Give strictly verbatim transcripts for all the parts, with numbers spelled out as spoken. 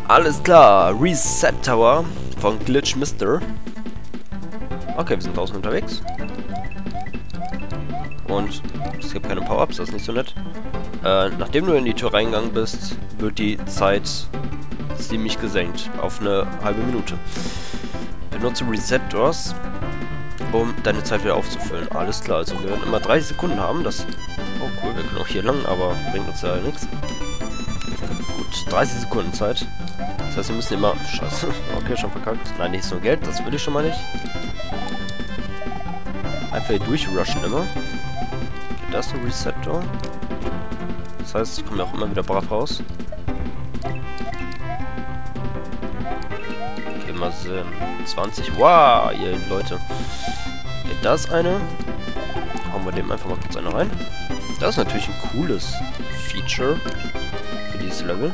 Alles klar, Reset Tower von Glitch Mister. Okay, wir sind draußen unterwegs. Und es gibt keine Power-Ups, das ist nicht so nett. Äh, nachdem du in die Tür reingegangen bist, wird die Zeit ziemlich gesenkt auf eine halbe Minute. Benutze Reset Doors, um deine Zeit wieder aufzufüllen. Alles klar, also wir werden immer dreißig Sekunden haben. Das. Oh cool, wir können auch hier lang, aber bringt uns ja nichts. Gut, dreißig Sekunden Zeit. Das heißt, wir müssen immer... Scheiße, okay, schon verkackt. Nein, nicht so Geld, das will ich schon mal nicht. Einfach hier durchrushen immer. Okay, das ist ein Reset Door. Das heißt, ich komme ja auch immer wieder brav raus. Okay, mal sehen. zwanzig. Wow, ihr Leute. Okay, da ist eine. Hauen wir dem einfach mal kurz eine rein. Das ist natürlich ein cooles Feature für dieses Level.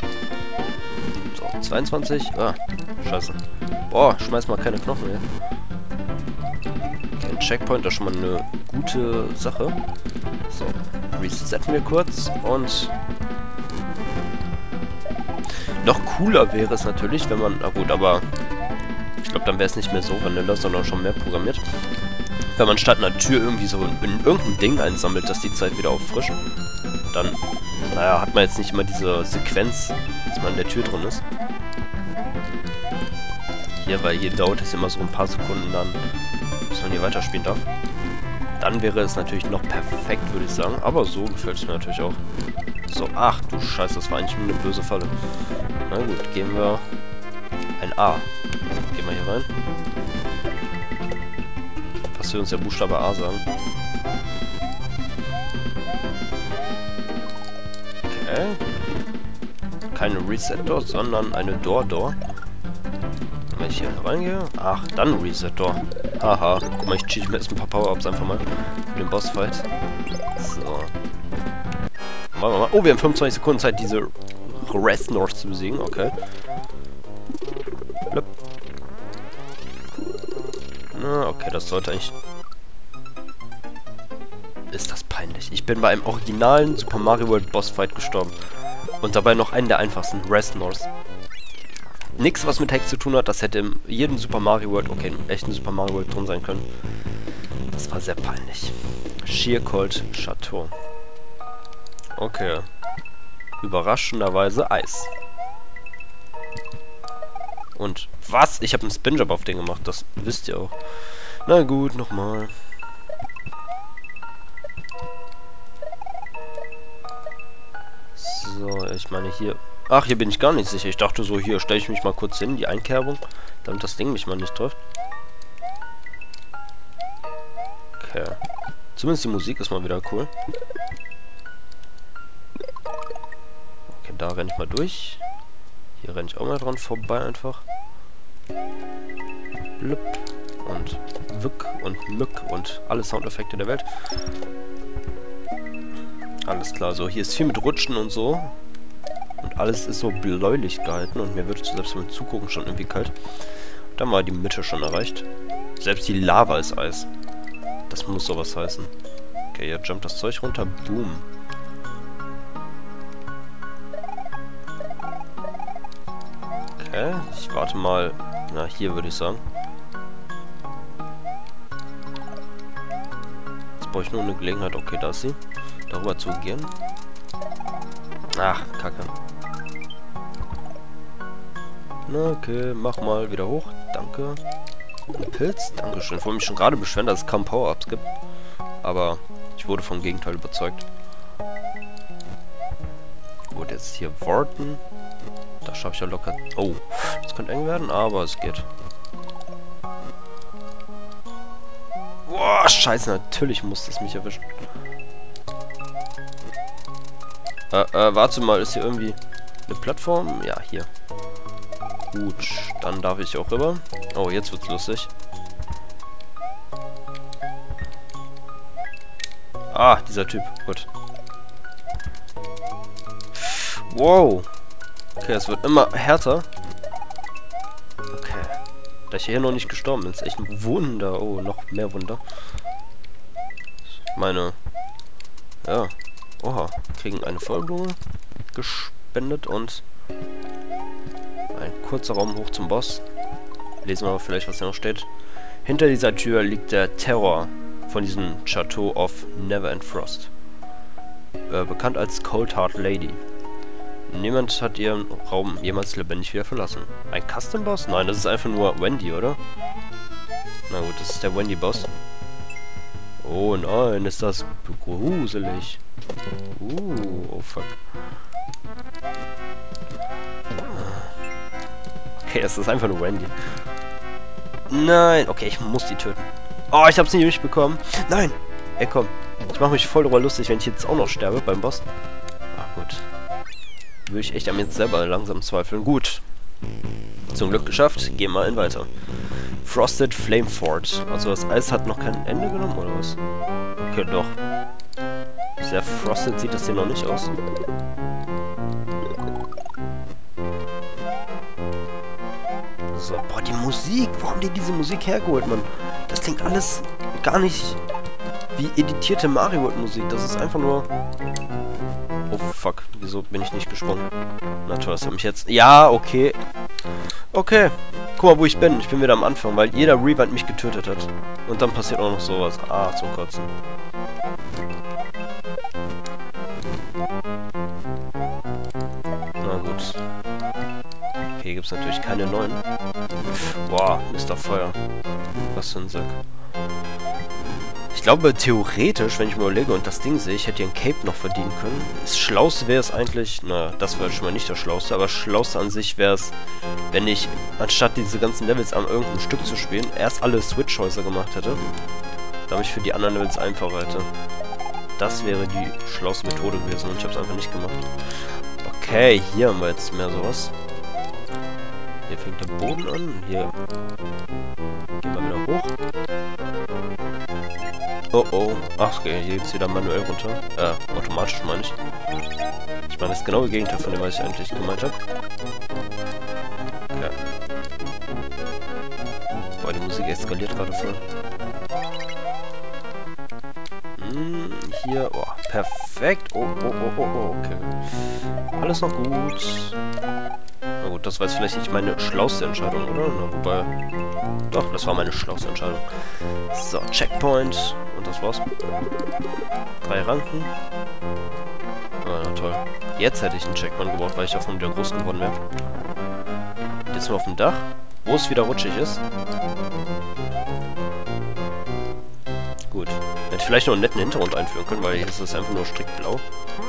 So, zweiundzwanzig. Ah, scheiße. Boah, schmeiß mal keine Knochen mehr. Okay, ein Checkpoint, das ist schon mal eine gute Sache. So, resetten wir kurz und... Noch cooler wäre es natürlich, wenn man... Na gut, aber... Ich glaube, dann wäre es nicht mehr so vanilla, sondern schon mehr programmiert. Wenn man statt einer Tür irgendwie so in, in irgendein Ding einsammelt, dass die Zeit wieder auffrischt, dann, naja, hat man jetzt nicht immer diese Sequenz, dass man in der Tür drin ist. Hier, weil hier dauert es immer so ein paar Sekunden dann, bis man hier weiterspielen darf. Dann wäre es natürlich noch perfekt, würde ich sagen. Aber so gefällt es mir natürlich auch. So, ach du Scheiße, das war eigentlich nur eine böse Falle. Na gut, gehen wir ein A. Gehen wir hier rein. Was will uns der Buchstabe A sagen? Okay. Keine Reset-Door, sondern eine Door-Door. Wenn ich hier reingehe... Ach, dann Reset-Door. Haha. Guck mal, ich cheat mir jetzt ein paar Power-Ups einfach mal. Für den Bossfight. So. Machen wir mal. Oh, wir haben fünfundzwanzig Sekunden Zeit, diese Restnors zu besiegen. Okay. Blöpp. Na, okay, das sollte eigentlich... Ist das peinlich. Ich bin bei einem originalen Super Mario World Bossfight gestorben. Und dabei noch einen der einfachsten, Restnors. Nichts, was mit Hex zu tun hat, das hätte in jedem Super Mario World, okay, im echten Super Mario World drin sein können. Das war sehr peinlich. Sheer Cold Chateau. Okay. Überraschenderweise Eis. Und was? Ich habe einen Spinjob auf den gemacht, das wisst ihr auch. Na gut, nochmal. So, ich meine hier... Ach, hier bin ich gar nicht sicher. Ich dachte so, hier stelle ich mich mal kurz hin, die Einkerbung, damit das Ding mich mal nicht trifft. Okay. Zumindest die Musik ist mal wieder cool. Okay, da renne ich mal durch. Hier renne ich auch mal dran vorbei einfach. Blüpp. Und Wick und Mück und alle Soundeffekte der Welt. Alles klar, so hier ist viel mit Rutschen und so. Und alles ist so bläulich gehalten und mir wird selbst beim Zugucken schon irgendwie kalt. Dann war die Mitte schon erreicht. Selbst die Lava ist Eis. Das muss sowas heißen. Okay, jetzt jumpt das Zeug runter. Boom. Okay, ich warte mal. Na, hier würde ich sagen. Jetzt brauche ich nur eine Gelegenheit. Okay, da ist sie. Darüber zu gehen. Ach, Kacke. Na, okay, mach mal wieder hoch. Danke. Ein Pilz? Dankeschön. Ich wollte mich schon gerade beschweren, dass es kaum Power-Ups gibt. Aber ich wurde vom Gegenteil überzeugt. Gut, jetzt hier warten. Da schaffe ich ja locker... Oh, das könnte eng werden, aber es geht. Boah, scheiße, natürlich muss das mich erwischen. Äh, äh, warte mal, ist hier irgendwie eine Plattform? Ja, hier. Gut, dann darf ich auch rüber. Oh, jetzt wird's lustig. Ah, dieser Typ. Gut. Wow. Okay, es wird immer härter. Okay. Da ich hier noch nicht gestorben bin, ist echt ein Wunder. Oh, noch mehr Wunder. Meine... Ja. Oha. Kriegen eine Vollblume gespendet und kurzer Raum hoch zum Boss. Lesen wir mal vielleicht, was da noch steht. Hinter dieser Tür liegt der Terror von diesem Chateau of Neverend Frost. Äh, bekannt als Cold Heart Lady. Niemand hat ihren Raum jemals lebendig wieder verlassen. Ein Custom-Boss? Nein, das ist einfach nur Wendy, oder? Na gut, das ist der Wendy-Boss. Oh nein, ist das gruselig. Uh, oh fuck. Okay, es ist einfach nur Wendy. Nein, okay, ich muss die töten. Oh, ich hab's nicht bekommen. Nein! Ey, komm. Ich mache mich voll darüber lustig, wenn ich jetzt auch noch sterbe beim Boss. Ah, gut. Würde ich echt an mir jetzt selber langsam zweifeln. Gut. Zum Glück geschafft. Gehen wir in weiter. Frosted Flame Fort. Also das Eis hat noch kein Ende genommen, oder was? Okay, doch. Sehr frosted sieht das hier noch nicht aus. So, boah, die Musik. Wo haben die diese Musik hergeholt, Mann? Das klingt alles gar nicht wie editierte Mario World Musik. Das ist einfach nur... Oh, fuck. Wieso bin ich nicht gesprungen? Na toll, das hat mich jetzt... Ja, okay. Okay. Guck mal, wo ich bin. Ich bin wieder am Anfang, weil jeder Rewind mich getötet hat. Und dann passiert auch noch sowas. Ah, zum Kotzen. Na gut. Okay, hier gibt es natürlich keine neuen. Boah, Mister Feuer. Was für ein Sack. Ich glaube, theoretisch, wenn ich mir überlege und das Ding sehe, ich hätte hier ein Cape noch verdienen können. Das Schlauste wäre es eigentlich, na, das wäre schon mal nicht das Schlauste, aber das Schlauste an sich wäre es, wenn ich, anstatt diese ganzen Levels an irgendeinem Stück zu spielen, erst alle Switch-Häuser gemacht hätte, damit ich für die anderen Levels einfacher hätte. Das wäre die schlauste Methode gewesen und ich habe es einfach nicht gemacht. Okay, hier haben wir jetzt mehr sowas. Hier fängt der Boden an, hier gehen wir wieder hoch. Oh oh. Ach, okay, hier geht's wieder manuell runter. Äh, automatisch meine ich. Ich meine das genaue Gegenteil von dem, was ich eigentlich gemeint habe. Okay. Boah, die Musik eskaliert gerade voll. Hm, hier, oh, perfekt. Oh, oh, oh, oh, oh, okay. Alles noch gut. Na gut, das war jetzt vielleicht nicht meine schlauste Entscheidung, oder? Na, wobei... Doch, das war meine schlauste Entscheidung. So, Checkpoint. Und das war's. Drei Ranken. Ah, na toll. Jetzt hätte ich einen Checkpoint gebraucht, weil ich davon wieder groß geworden wäre. Jetzt sind wir auf dem Dach, wo es wieder rutschig ist. Gut. Hätte ich vielleicht noch einen netten Hintergrund einführen können, weil hier ist es einfach nur strikt blau.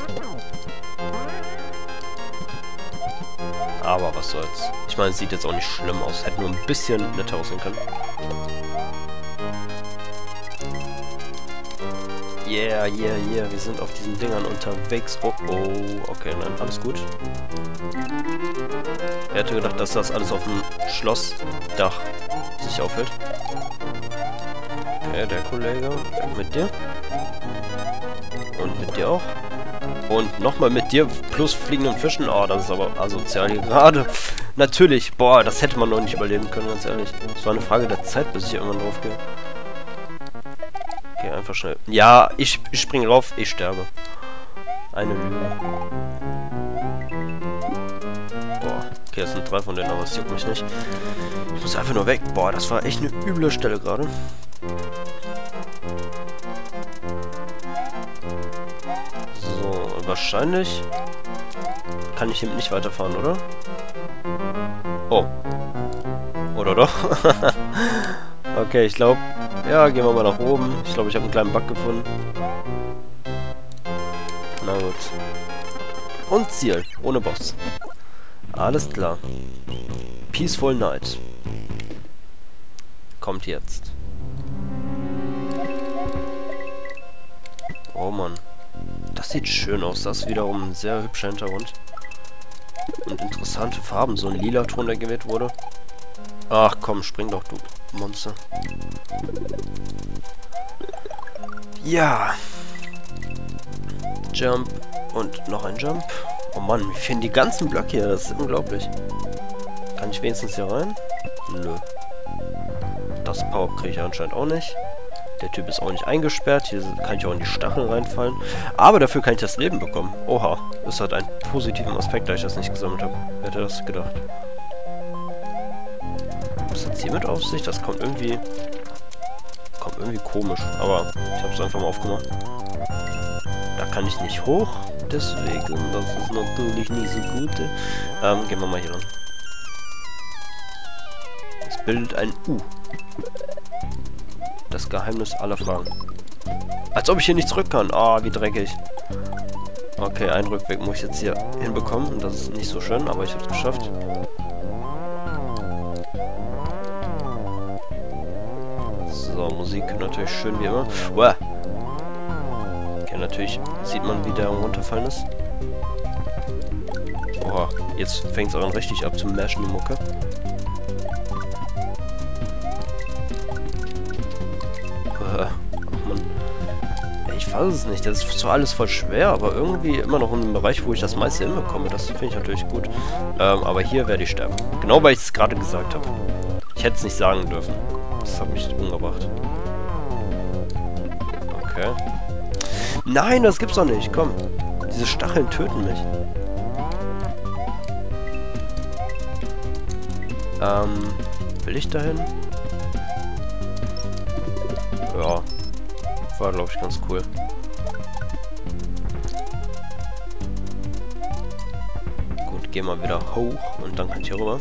Aber was soll's. Ich meine, es sieht jetzt auch nicht schlimm aus. Hätte nur ein bisschen netter aussehen können. Yeah, yeah, yeah. Wir sind auf diesen Dingern unterwegs. Oh, oh. Okay, nein, alles gut. Wer hätte gedacht, dass das alles auf dem Schlossdach sich aufhält? Okay, der Kollege. Mit dir. Und mit dir auch. Und nochmal mit dir plus fliegenden Fischen. Oh, das ist aber asozial hier gerade. Natürlich. Boah, das hätte man noch nicht überleben können, ganz ehrlich. Es war eine Frage der Zeit, bis ich hier irgendwann drauf gehe. Okay, einfach schnell. Ja, ich, ich springe drauf, ich sterbe. Eine Lüge. Boah, okay, das sind drei von denen, aber es juckt mich nicht. Ich muss einfach nur weg. Boah, das war echt eine üble Stelle gerade. So, wahrscheinlich kann ich hiermit nicht weiterfahren, oder? Oh. Oder doch? Okay, ich glaube... Ja, gehen wir mal nach oben. Ich glaube, ich habe einen kleinen Bug gefunden. Na gut. Und Ziel. Ohne Boss. Alles klar. Peaceful Night. Kommt jetzt. Oh Mann. Das sieht schön aus. Das ist wiederum ein sehr hübscher Hintergrund. Und interessante Farben. So ein lila Ton, der gewählt wurde. Ach komm, spring doch, du Monster. Ja. Jump und noch ein Jump. Oh Mann, mir fehlen die ganzen Blöcke hier. Das ist unglaublich. Kann ich wenigstens hier rein? Nö. Das Power kriege ich anscheinend auch nicht. Der Typ ist auch nicht eingesperrt. Hier kann ich auch in die Stacheln reinfallen. Aber dafür kann ich das Leben bekommen. Oha. Das hat einen positiven Aspekt, da ich das nicht gesammelt habe. Wer hätte das gedacht? Was hat hiermit auf sich? Das kommt irgendwie... Kommt irgendwie komisch. Aber ich habe es einfach mal aufgemacht. Da kann ich nicht hoch. Deswegen, das ist natürlich nicht so gut. Ähm, gehen wir mal hier ran. Es bildet ein U. Das Geheimnis aller Fragen. Als ob ich hier nicht zurück kann. Ah, oh, wie dreckig. Okay, einen Rückweg muss ich jetzt hier hinbekommen. Das ist nicht so schön, aber ich habe es geschafft. So, Musik natürlich schön wie immer. Wow. Okay, natürlich sieht man, wie der runterfallen ist. Boah, jetzt fängt es auch an richtig ab zu mashen, die Mucke. Ach man. Ich weiß es nicht, das ist zwar alles voll schwer, aber irgendwie immer noch in einem Bereich, wo ich das meiste hinbekomme. Das finde ich natürlich gut. Ähm, aber hier werde ich sterben. Genau, weil ich es gerade gesagt habe. Ich hätte es nicht sagen dürfen. Das hat mich umgebracht. Okay. Nein, das gibt's doch nicht. Komm. Diese Stacheln töten mich. Ähm, will ich dahin? Ja. War, glaube ich, ganz cool. Gut, gehen wir wieder hoch und dann kann ich hier rüber.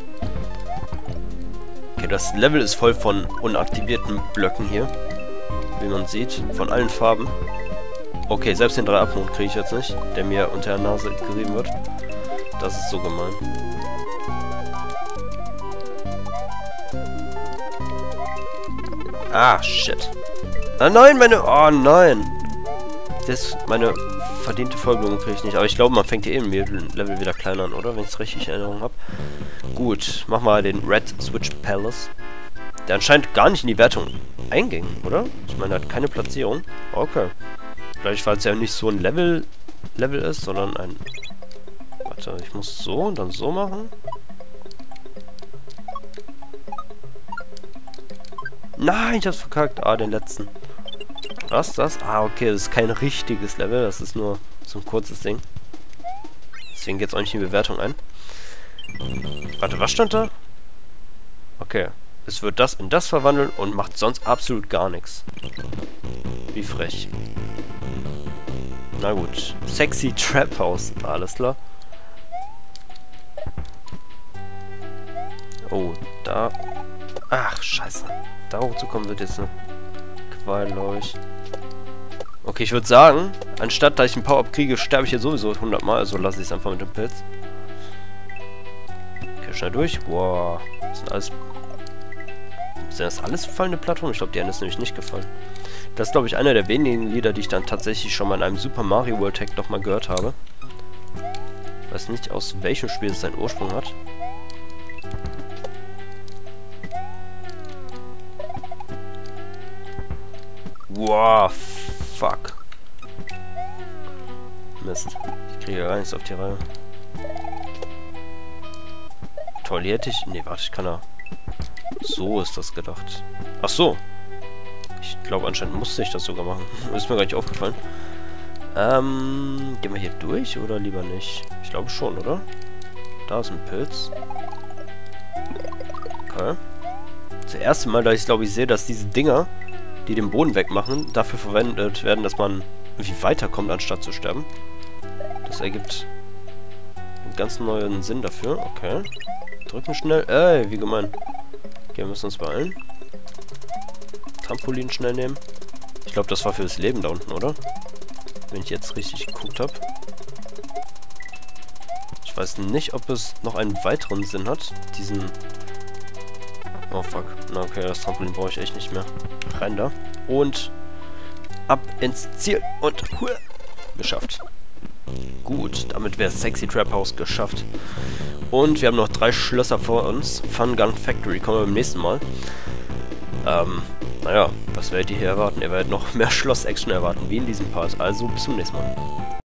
Okay, das Level ist voll von unaktivierten Blöcken hier. Wie man sieht, von allen Farben. Okay, selbst den drei Abmond kriege ich jetzt nicht, der mir unter der Nase gerieben wird. Das ist so gemein. Ah, shit. Ah, nein, meine... Oh, nein. Das, meine verdiente Vollblume kriege ich nicht. Aber ich glaube, man fängt hier eben Level wieder kleiner an, oder? Wenn ich es richtig in Erinnerung habe. Gut, mach mal den Red Switch Palace. Der anscheinend gar nicht in die Wertung einging, oder? Ich meine, er hat keine Platzierung. Okay. Vielleicht, weil es ja nicht so ein Level, Level ist, sondern ein... Warte, ich muss so und dann so machen. Nein, ich hab's verkackt. Ah, den letzten. Was, das? Ah, okay, das ist kein richtiges Level. Das ist nur so ein kurzes Ding. Deswegen geht's auch nicht in die Bewertung ein. Warte, was stand da? Okay. Es wird das in das verwandeln und macht sonst absolut gar nichts. Wie frech. Na gut. Sexy Trap House. Alles klar. Oh, da... Ach, scheiße. Da hochzukommen wird jetzt eine Qual, glaube ich. Okay, ich würde sagen, anstatt dass ich einen Power-Up kriege, sterbe ich hier sowieso hundert Mal. Also lasse ich es einfach mit dem Pilz. Okay, schnell durch. Wow. Das sind alles... Sind das alles gefallene Plattformen? Ich glaube, die eine ist nämlich nicht gefallen. Das ist, glaube ich, einer der wenigen Lieder, die ich dann tatsächlich schon mal in einem Super Mario World Tag nochmal gehört habe. Ich weiß nicht, aus welchem Spiel es seinen Ursprung hat. Wow, fuck. Mist. Ich kriege gar nichts auf die Reihe. Toll, hier hätte ich... Nee, warte, ich kann da... So ist das gedacht. Ach so. Ich glaube, anscheinend musste ich das sogar machen. Ist mir gar nicht aufgefallen. Ähm, gehen wir hier durch oder lieber nicht? Ich glaube schon, oder? Da ist ein Pilz. Okay. Das erste Mal, da ich glaube ich sehe, dass diese Dinger, die den Boden wegmachen, dafür verwendet werden, dass man irgendwie weiterkommt, anstatt zu sterben. Das ergibt einen ganz neuen Sinn dafür. Okay. Drücken schnell. Ey, wie gemein. Okay, wir müssen uns beeilen. Trampolin schnell nehmen. Ich glaube, das war für das Leben da unten, oder? Wenn ich jetzt richtig geguckt habe. Ich weiß nicht, ob es noch einen weiteren Sinn hat. Diesen... Oh, fuck. Na, okay, das Trampolin brauche ich echt nicht mehr. Rein da. Und ab ins Ziel. Und huah, geschafft. Gut, damit wäre Sexy Trap House geschafft. Und wir haben noch drei Schlösser vor uns. Fun Gun Factory kommen wir beim nächsten Mal. Ähm, naja, was werdet ihr hier erwarten? Ihr werdet noch mehr Schloss-Action erwarten, wie in diesem Part. Also bis zum nächsten Mal.